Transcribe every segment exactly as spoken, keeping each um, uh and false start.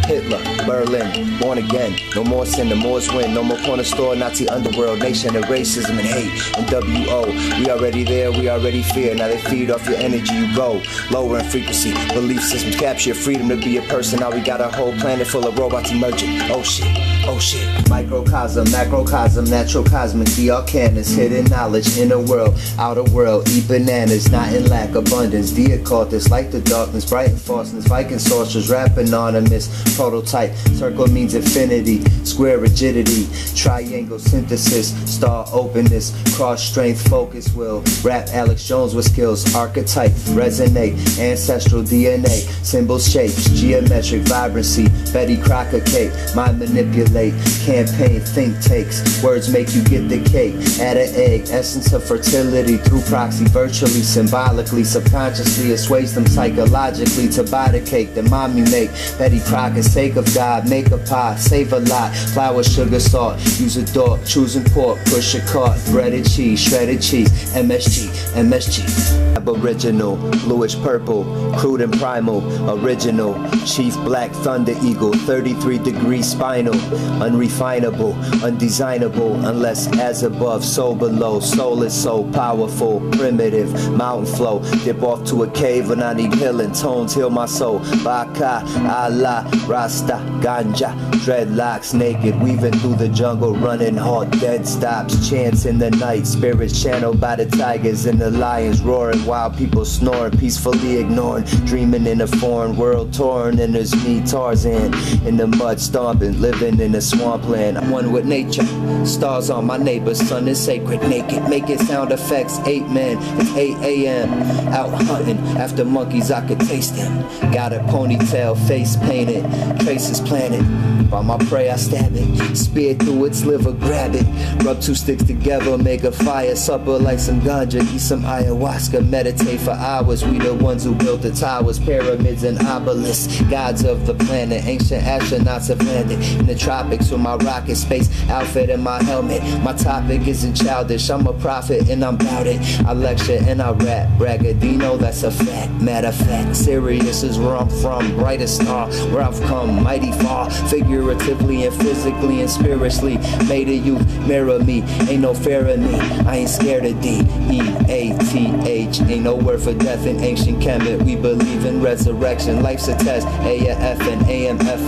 Hitler, Berlin, born again. No more sin, the Moors win. No more corner store, Nazi underworld, nation of racism and hate. And W O, we already there, we already fear. Now they feed off your energy, you go lower in frequency. Belief systems capture your freedom to be a person. Now we got a whole planet full of robots emerging. Oh shit, oh shit. Microcosm, macrocosm, natural cosmic, the arcanas, hidden knowledge, inner world, outer world, eat bananas, not in lack, abundance, the occultist, like the darkness, bright and falseness, Viking sorcerers, rap anonymous, prototype, circle means infinity, square rigidity, triangle synthesis, star openness, cross strength, focus will, rap Alex Jones with skills, archetype, resonate, ancestral D N A, symbols, shapes, geometric vibrancy, Betty Crocker cake, mind manipulate, campaign, think takes, words make you get the cake, add an egg, essence of fertility through proxy, virtually, symbolically, subconsciously, assuage them psychologically to buy the cake that mommy make, Betty Crocker, sake of God, make a pie, save a lot, flour, sugar, salt, use a door, choosing pork, push a cart, breaded cheese, shredded cheese, M S G, M S G. Aboriginal, bluish purple, crude and primal, original, chief black thunder eagle, thirty-three degree spinal, unrefinable, undesignable, unless as above, so below, soul is so powerful, primitive, mountain flow, dip off to a cave when I need healing, tones heal my soul, Baka, Allah, Rasta, Ganja, dreadlocks, naked, weaving through the jungle, running hard, dead stops, chants in the night, spirits channeled by the tigers and the lions, roaring, wild people snoring, peacefully ignoring, dreaming in a foreign world, torn, and there's me, Tarzan, in the mud stomping, living in a swampland, I'm one with nature, stars on my neighbor's son is sacred, naked, making sound effects, eight men, it's eight A M, out hunting, after monkeys I could taste them, got a ponytail, face painted, traces planted, by my prey I stab it, spear through its liver, grab it, rub two sticks together, make a fire, supper like some ganja, eat some ayahuasca, meditate for hours, we the ones who built the towers, pyramids and obelisks, gods of the planet, ancient astronauts have landed in the tropics with my rocket, space outfit and my helmet, my topic isn't childish, I'm a prophet and I'm bout it, I lecture and I rap, braggadino, that's a fact, matter of fact, serious is where I'm from, brightest star, where I've come, mighty far, figuratively and physically and spiritually, made a youth, mirror me, ain't no fear in me, I ain't scared of D, E A T H, ain't no word for death in ancient Kemet, we believe in resurrection, life's a test, A F and A M F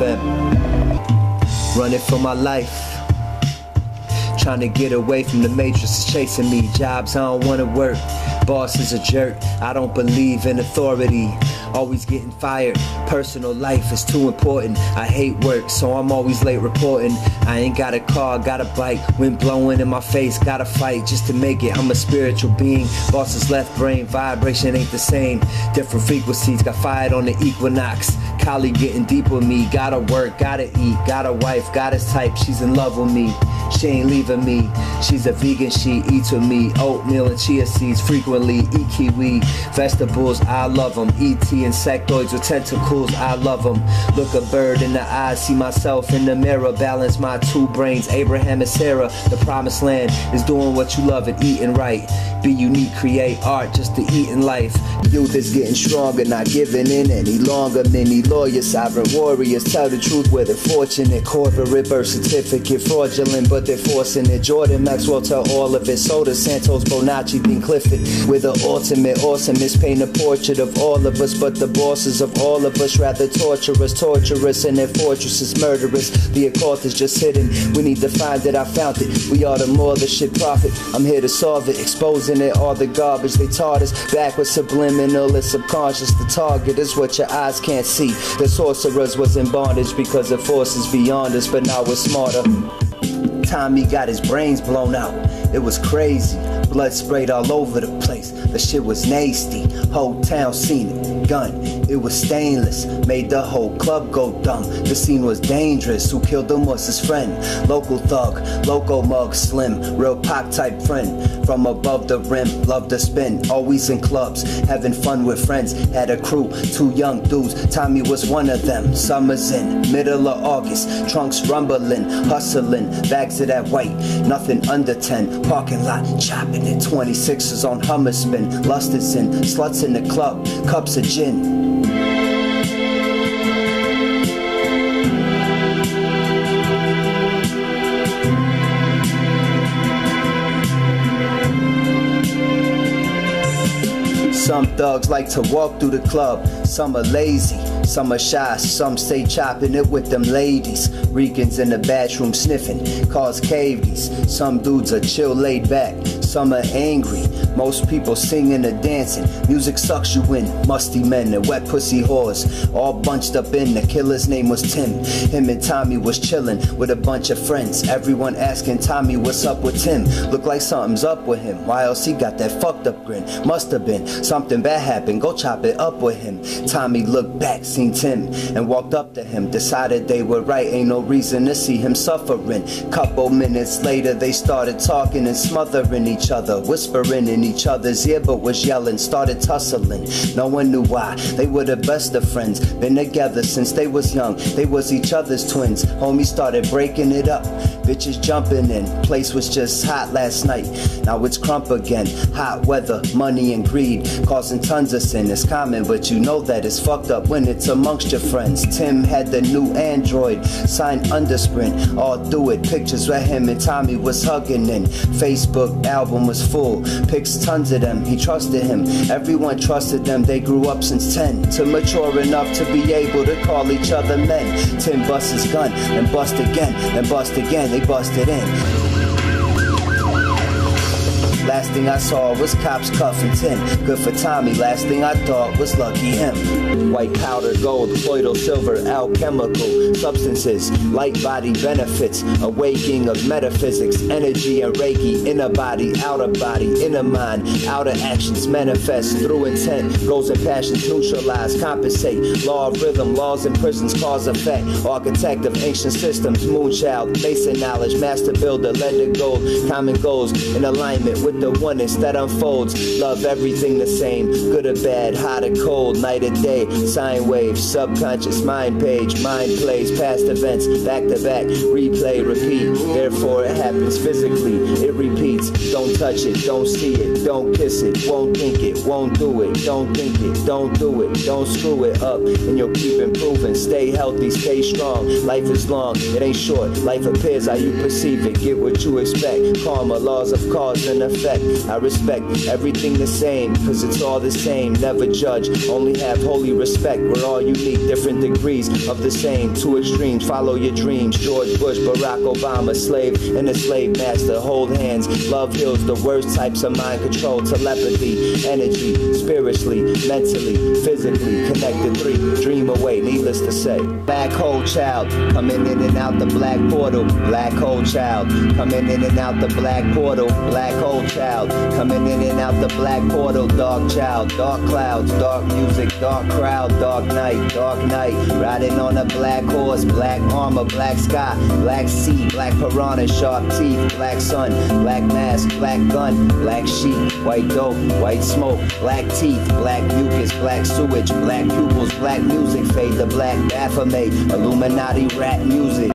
M, running for my life, trying to get away from the matrix is chasing me, jobs I don't wanna work, boss is a jerk, I don't believe in authority, always getting fired, personal life is too important, I hate work so I'm always late reporting, I ain't got a car, got a bike, wind blowing in my face, gotta fight just to make it, I'm a spiritual being, boss's left brain, vibration ain't the same, different frequencies, got fired on the equinox, colleague getting deep with me, gotta work, gotta eat, got a wife, got his type, she's in love with me, she ain't leaving me, she's a vegan, she eats with me, oatmeal and chia seeds frequently, eat kiwi, vegetables, I love them, E T insectoids with tentacles, I love them, look a bird in the eye, see myself in the mirror, balance my two brains, Abraham and Sarah, the promised land is doing what you love and eating right, be unique, create art just to eat in life, youth is getting stronger, not giving in any longer, many lawyers, sovereign warriors, tell the truth where they're fortunate, corporate birth certificate, fraudulent, but they're forcing it, Jordan Maxwell tell all of it, Soda Santos, Bonacci, Dean Clifford, with the ultimate awesomeness, paint a portrait of all of us, but the bosses of all of us rather torture us, torture us, and their fortresses murderous, the occult is just hidden, we need to find it, I found it, we are the more the shit prophet, I'm here to solve it, exposing it, all the garbage they taught us, back with subliminal and subconscious, the target is what your eyes can't see, the sorcerers was in bondage because of forces beyond us, but now we're smarter. Tommy got his brains blown out, it was crazy, blood sprayed all over the place, the shit was nasty, whole town seen it, gun, it was stainless, made the whole club go dumb, the scene was dangerous, who killed him was his friend, local thug, loco mug slim, real pop type friend, from above the rim, love to spin, always in clubs, having fun with friends, had a crew, two young dudes, Tommy was one of them, summer's in, middle of August, trunks rumbling, hustling, bags of that white, nothing under ten, parking lot, chopping it, twenty-sixes on Hummer spin, lust is in, sluts in the club, cups of gin. Some thugs like to walk through the club, some are lazy, some are shy, some stay chopping it with them ladies. Ricans in the bathroom sniffing, cause cavities. Some dudes are chill, laid back, some are angry. Most people singing or dancing, music sucks you in. Musty men and wet pussy whores, all bunched up in. The killer's name was Tim. Him and Tommy was chilling with a bunch of friends. Everyone asking Tommy what's up with Tim. Look like something's up with him. Why else he got that fucked up grin? Must have been something bad happened. Go chop it up with him. Tommy looked back, seen Tim, and walked up to him. Decided they were right, ain't no reason to see him suffering. Couple minutes later they started talking and smothering each other, whispering in each other's ear, but was yelling, started tussling. No one knew why. They were the best of friends, been together since they was young. They was each other's twins. Homie started breaking it up, bitches jumping in. Place was just hot last night, now it's crump again. Hot weather, money and greed, causing tons of sin. It's common, but you know that it's fucked up when it's amongst your friends. Tim had the new Android, signed Undersprint, all through it. Pictures where him and Tommy was hugging in. Facebook album was full, pics tons of them. He trusted him, everyone trusted them. They grew up since ten, to mature enough to be able to call each other men. Tim bust his gun, and bust again, and bust again. They busted in. Last thing I saw was cops cuffing Tim. Good for Tommy, last thing I thought was lucky him. White powder, gold, colloidal silver, alchemical substances, light body benefits, awakening of metaphysics, energy and Reiki, inner body, outer body, inner mind, outer actions manifest through intent, goals and passions neutralize, compensate, law of rhythm, laws in prisons, cause effect, architect of ancient systems, moonchild, mason knowledge, master builder, lender gold, common goals in alignment with the oneness that unfolds. Love everything the same, good or bad, hot or cold, night or day, sine waves, subconscious mind page, mind plays, past events, back to back, replay, repeat. Therefore it happens physically, it repeats. Don't touch it, don't see it, don't kiss it, won't think it, won't do it, don't think it, don't do it, don't screw it up, and you'll keep improving. Stay healthy, stay strong, life is long, it ain't short, life appears how you perceive it. Get what you expect, karma, laws of cause and effect. I respect everything the same, cause it's all the same. Never judge, only have holy respect. We're all unique, different degrees of the same. Two extremes, follow your dreams. George Bush, Barack Obama, slave and a slave master. Hold hands, love heals the worst types of mind control. Telepathy, energy, spiritually, mentally, physically connected. Three, dream away, needless to say. Black hole child, coming in and out the black portal. Black hole child, coming in and out the black portal. Black hole child. Child, coming in and out the black portal. Dark child, dark clouds, dark music, dark crowd, dark night, dark night. Riding on a black horse, black armor, black sky, black sea, black piranha, sharp teeth, black sun, black mask, black gun, black sheep, white dope, white smoke, black teeth, black mucus, black sewage, black pupils, black music, fade the black Baphomet, Illuminati rap music.